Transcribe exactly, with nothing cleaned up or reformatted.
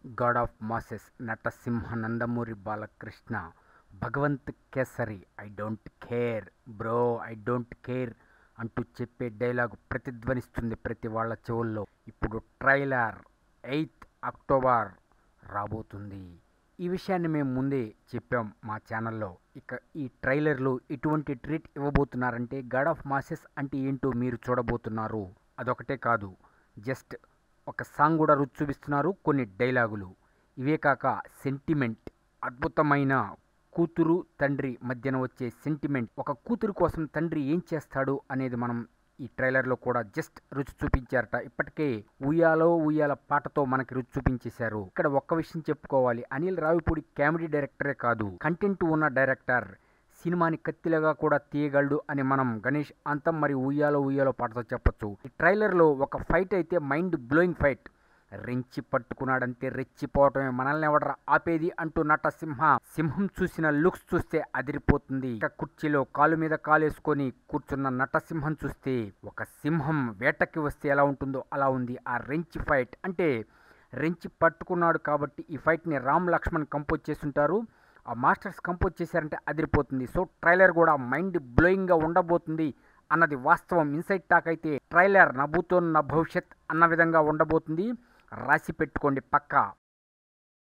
God of masses Natasimha Nandamuri Balakrishna Bhagavanth Kesari I don't care bro I don't care అంటూ చెప్పే dialogue ప్రతిధ్వనిస్తుంది ప్రతి వాళ్ళ చెవుల్లో. ఇప్పుడు ట్రైలర్ ఎయిత్ అక్టోబర్ రాబోతుంది. ఈ విషయాన్ని మేము ముందే చెప్పాం మా ఛానల్లో. ఇక ఈ ట్రైలర్లో ఎటువంటి ట్రీట్ ఇవ్వబోతున్నారంటే గాడ్ ఆఫ్ మాసెస్ అంటే ఏంటో మీరు చూడబోతున్నారు. అదొకటే కాదు, జస్ట్ ఒక సాంగ్ కూడా రుచి చూపిస్తున్నారు, కొన్ని డైలాగులు. ఇవే కాక సెంటిమెంట్, అద్భుతమైన కూతురు తండ్రి మధ్యన వచ్చే సెంటిమెంట్, ఒక కూతురు కోసం తండ్రి ఏం చేస్తాడు అనేది మనం ఈ ట్రైలర్లో కూడా జస్ట్ రుచి చూపించారట. ఇప్పటికే ఉయ్యాలో ఉయ్యాల పాటతో మనకి రుచి చూపించేశారు. ఇక్కడ ఒక్క విషయం చెప్పుకోవాలి, అనిల్ రావిపూడి కామెడీ డైరెక్టరే కాదు, కంటెంట్ ఉన్న డైరెక్టర్. సినిమాని కత్తిలాగా కూడా తీయగలడు అని మనం గణేష్ అంతం మరియు ఉయ్యాలో ఉయ్యాలో పాటతో చెప్పొచ్చు. ఈ ట్రైలర్లో ఒక ఫైట్ అయితే మైండ్ బ్లోయింగ్ ఫైట్. రెంచి పట్టుకున్నాడంతే రెచ్చిపోవటమే, మనల్ని ఎవడరా ఆపేది అంటూ నటసింహ సింహం చూసిన లుక్స్ చూస్తే అదిరిపోతుంది. ఇక కుర్చీలో కాలు మీద కాలేసుకొని కూర్చున్న నటసింహం చూస్తే ఒక సింహం వేటకి వస్తే ఎలా ఉంటుందో అలా ఉంది ఆ రెంచి ఫైట్. అంటే రెంచి పట్టుకున్నాడు కాబట్టి ఈ ఫైట్ని రామ్ లక్ష్మణ్ కంపోజ్ చేస్తుంటారు, ఆ మాస్టర్స్ కంపోజ్ చేశారంటే అదిరిపోతుంది. సో ట్రైలర్ కూడా మైండ్ బ్లోయింగ్గా ఉండబోతుంది అన్నది వాస్తవం. ఇన్సైడ్ టాక్ అయితే ట్రైలర్ నభూతో నా భవిష్యత్ అన్న విధంగా ఉండబోతుంది. రాసి పెట్టుకోండి పక్కా.